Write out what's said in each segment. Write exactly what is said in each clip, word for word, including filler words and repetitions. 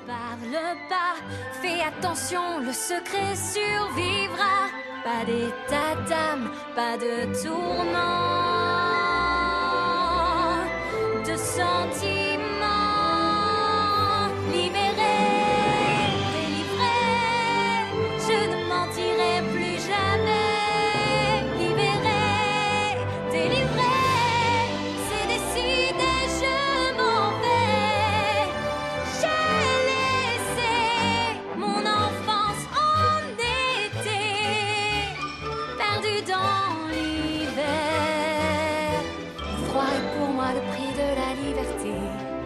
parle pas, fais attention, le secret survivra. Pas d'état d'âme, pas de tourment, de sentiments. Libéré, délivré, je ne mentirai plus jamais. Libéré, délivré, c'est décidé, je m'en vais. J'ai laissé mon enfance en été, perdu dans l'hiver. Froid est pour moi le prix de la liberté.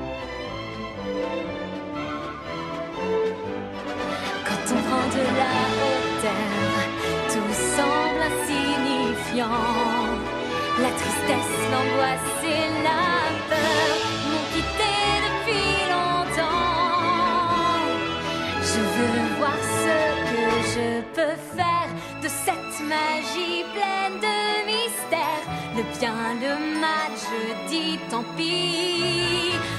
Quand on prend de la hauteur, tout semble insignifiant. La tristesse, l'angoisse et la peur m'ont quitté depuis longtemps. Je veux voir ce que je peux faire de cette magie pleine de mystère. Le bien, le mal, je dis tant pis.